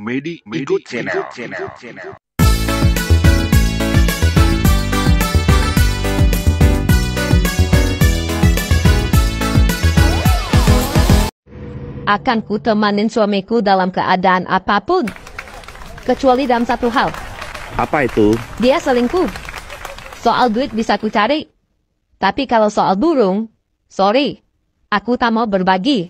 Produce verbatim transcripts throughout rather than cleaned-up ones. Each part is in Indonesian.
Medi Medi Channel. Channel. Channel. Akan ku temanin suamiku dalam keadaan apapun. Kecuali dalam satu hal. Apa itu? Dia selingkuh. Soal duit bisa ku cari. Tapi kalau soal burung, sorry, aku tak mau berbagi.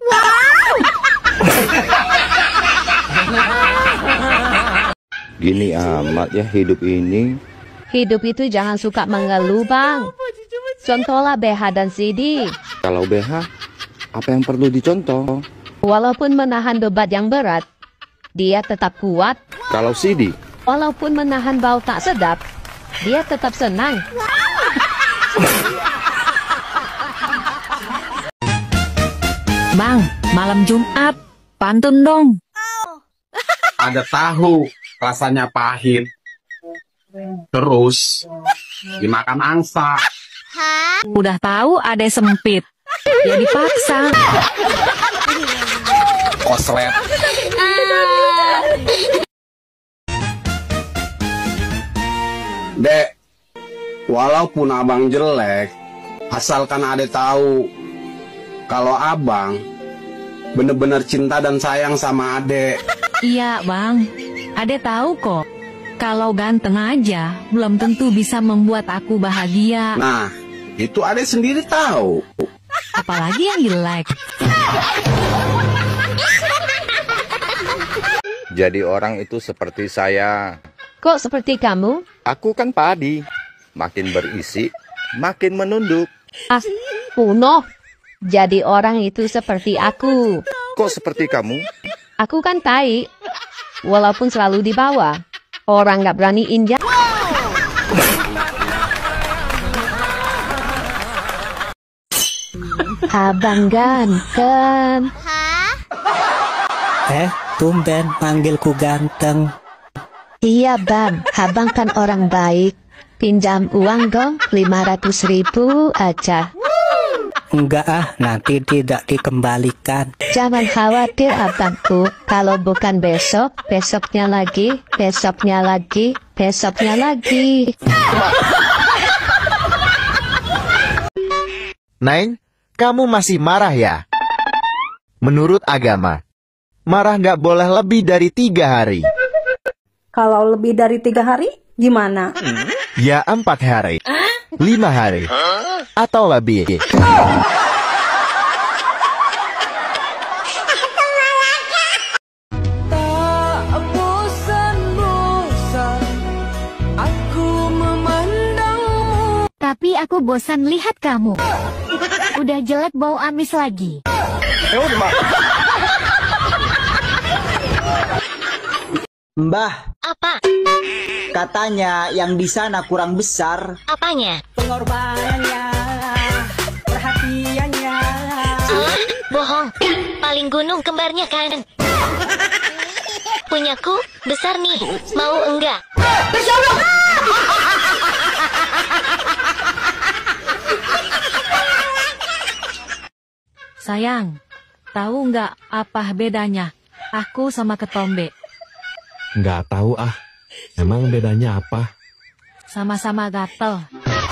Gini amat ya hidup ini. Hidup itu jangan suka mengeluh, Bang. Contohlah B H dan C D. Kalau B H, apa yang perlu dicontoh? Walaupun menahan beban yang berat, dia tetap kuat. Kalau C D? Walaupun menahan bau tak sedap, dia tetap senang. Bang, malam Jumat, pantun dong. Ada tahu, rasanya pahit. Terus dimakan angsa. Udah tahu ada sempit, ya dipaksa. Koslet. Dek, walaupun abang jelek, asalkan ade tahu kalau abang bener-bener cinta dan sayang sama ade. Iya bang, ade tahu kok. Kalau ganteng aja, belum tentu bisa membuat aku bahagia. Nah, itu ade sendiri tahu. Apalagi yang jelek. Jadi orang itu seperti saya. Kok seperti kamu? Aku kan padi. Makin berisi, makin menunduk. Ah, kuno. Jadi orang itu seperti aku. Kok seperti kamu? Aku kan tai. Walaupun selalu di bawah. Orang gak berani injak. Abang ganteng. Eh, tumben panggilku ganteng. Iya bang, abang kan orang baik. Pinjam uang dong, lima ratus ribu aja. Enggak ah, nanti tidak dikembalikan. Jangan khawatir abangku, kalau bukan besok, besoknya lagi, besoknya lagi, besoknya lagi. Neng, kamu masih marah ya? Menurut agama, marah nggak boleh lebih dari tiga hari. Kalau lebih dari tiga hari, gimana? Ya empat hari, lima hari, atau lebih. Tapi aku bosan lihat kamu. Udah jelek bau amis lagi. Mbah, Apa? katanya yang di sana kurang besar. Apanya? Pengorbanannya, perhatiannya. Ah, bohong. Paling gunung kembarnya kan. Punyaku besar nih. Mau enggak? Sayang, tahu nggak apa bedanya aku sama ketombe? Nggak tahu ah, emang bedanya apa? Sama-sama gatel.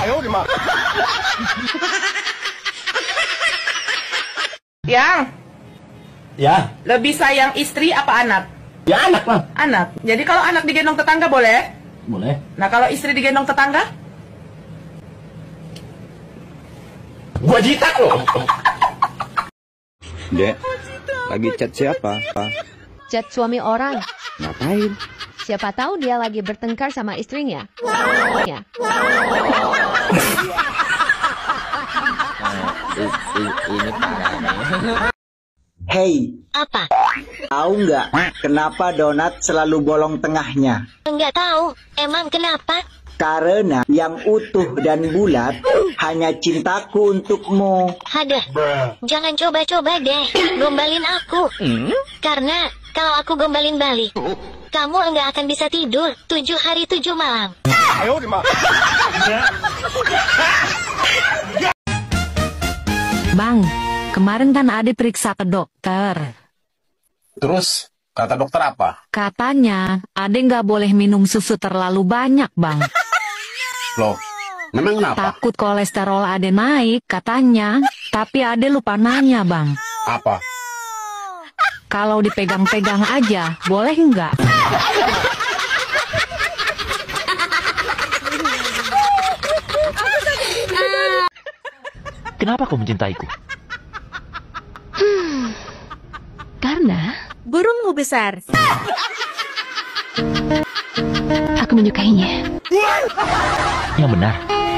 Yang Ya, lebih sayang istri apa anak? ya anak lah. Anak. Jadi kalau anak digendong tetangga boleh? Boleh. Nah kalau istri digendong tetangga? Gua jitak loh. Dek, lagi chat siapa? Chat suami orang. Ngapain? Siapa tahu dia lagi bertengkar sama istrinya. Ya. Ini parah nih. Hey, Apa? tahu nggak kenapa donat selalu bolong tengahnya? Enggak tahu. Emang kenapa? Karena yang utuh dan bulat hanya cintaku untukmu. Ada. Jangan coba-coba deh gombalin aku. Karena kalau aku gombalin balik, kamu enggak akan bisa tidur tujuh hari tujuh malam. Bang, kemarin kan Ade periksa ke dokter. Terus Kata dokter apa? Katanya, Ade nggak boleh minum susu terlalu banyak, Bang. Loh, memang kenapa? Takut kolesterol Ade naik, katanya. Tapi Ade lupa nanya, Bang. Apa? Kalau dipegang-pegang aja, boleh nggak? Kenapa kau mencintaiku? Hmm, karena burungmu besar. aku menyukainya. Yang benar.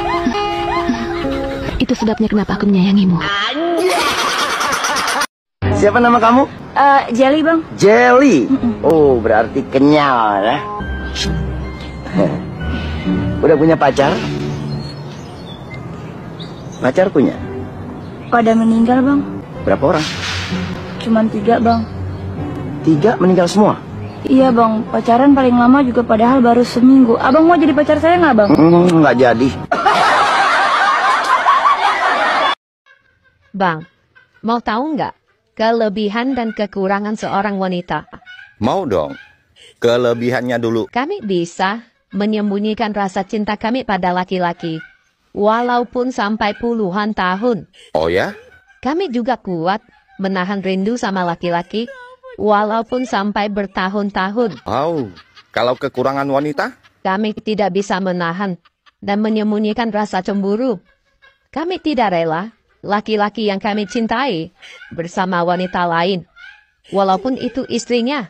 Itu sebabnya kenapa aku menyayangimu. Siapa nama kamu? Uh, Jelly, Bang. Jelly? Oh, berarti kenyal ya. Udah punya pacar? Pacar punya? Pada meninggal, Bang. Berapa orang? Cuman tiga, Bang. Tiga meninggal semua? Iya, Bang. Pacaran paling lama juga padahal baru seminggu. Abang mau jadi pacar saya nggak, Bang? Hmm, nggak jadi. Bang, mau tahu nggak kelebihan dan kekurangan seorang wanita? Mau dong. Kelebihannya dulu. Kami bisa menyembunyikan rasa cinta kami pada laki-laki, walaupun sampai puluhan tahun. Oh ya? Kami juga kuat menahan rindu sama laki-laki, walaupun sampai bertahun-tahun. Oh, kalau kekurangan wanita? Kami tidak bisa menahan dan menyembunyikan rasa cemburu. Kami tidak rela laki-laki yang kami cintai bersama wanita lain, walaupun itu istrinya.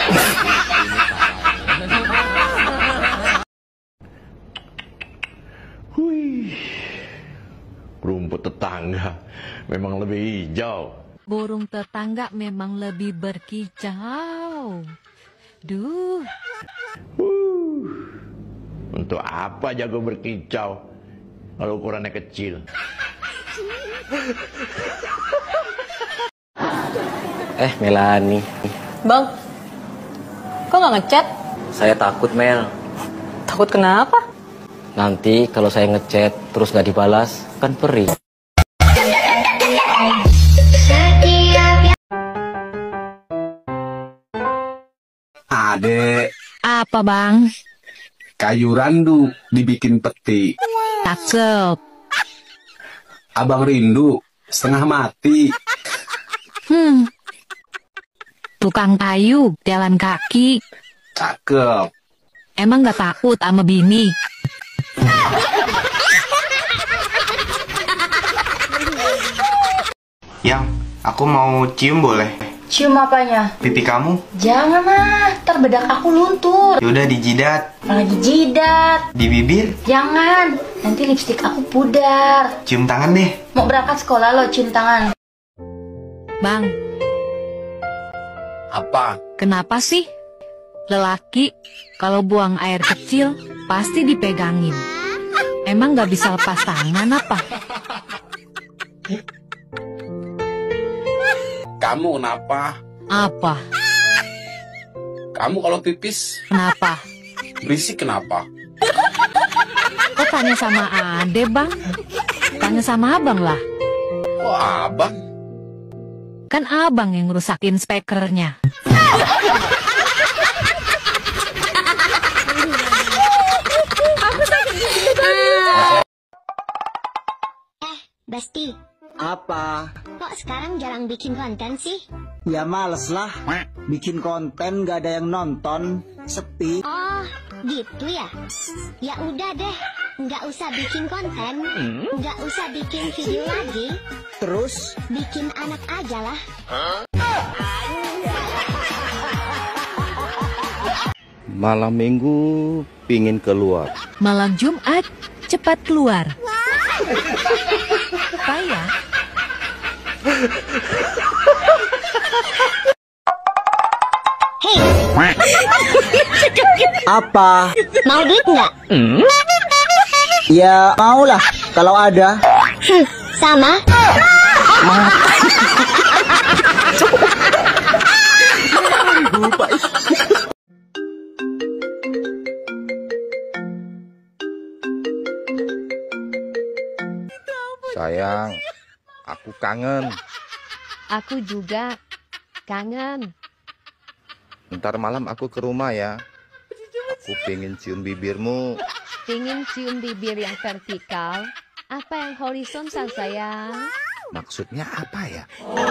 Wih, rumput tetangga memang lebih hijau. Burung tetangga memang lebih berkicau. Duh. Uh, untuk apa jago berkicau kalau ukurannya kecil? Eh, Melani. Bang, kok nggak ngechat? Saya takut, Mel. Takut kenapa? Nanti kalau saya ngechat terus nggak dibalas, kan perih. Adek. Apa, Bang? Kayu randu dibikin peti. Cakep. Abang rindu setengah mati. Hmm. Tukang kayu, jalan kaki. Cakep. Emang nggak takut sama bini? Yang, aku mau cium boleh? Cium apanya? Pipi kamu? Jangan ah, ntar bedak aku luntur. Yaudah di jidat. Malah di jidat. Di bibir? Jangan, nanti lipstik aku pudar. Cium tangan deh. Mau berangkat sekolah lo cium tangan. Bang. Apa? Kenapa sih lelaki kalau buang air kecil pasti dipegangin? Emang nggak bisa lepas tangan apa? Kamu kenapa? Apa? Kamu kalau pipis Kenapa? berisik kenapa? Kok tanya sama Ade, Bang? Tanya sama Abang lah. Kok abang? Kan Abang yang ngerusakin speakernya. Eh, Basti. Apa? Kok sekarang jarang bikin konten sih? Ya males lah. Bikin konten gak ada yang nonton. Sepi. Oh, gitu ya? Ya udah deh. Nggak usah bikin konten. Nggak usah bikin video lagi. Terus? Bikin anak aja lah. Malam minggu pingin keluar. Malam Jumat cepat keluar. Payah. Hei. Apa? Mau duit nggak? Ya mau lah kalau ada. Hmm, sama. Sayang, aku kangen. Aku juga kangen. Ntar malam aku ke rumah ya. Aku pengen cium bibirmu. Pingin cium bibir yang vertikal? Apa yang horizontal, sayang? Maksudnya apa ya?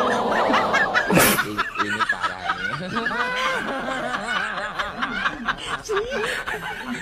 ini, ini parah ini.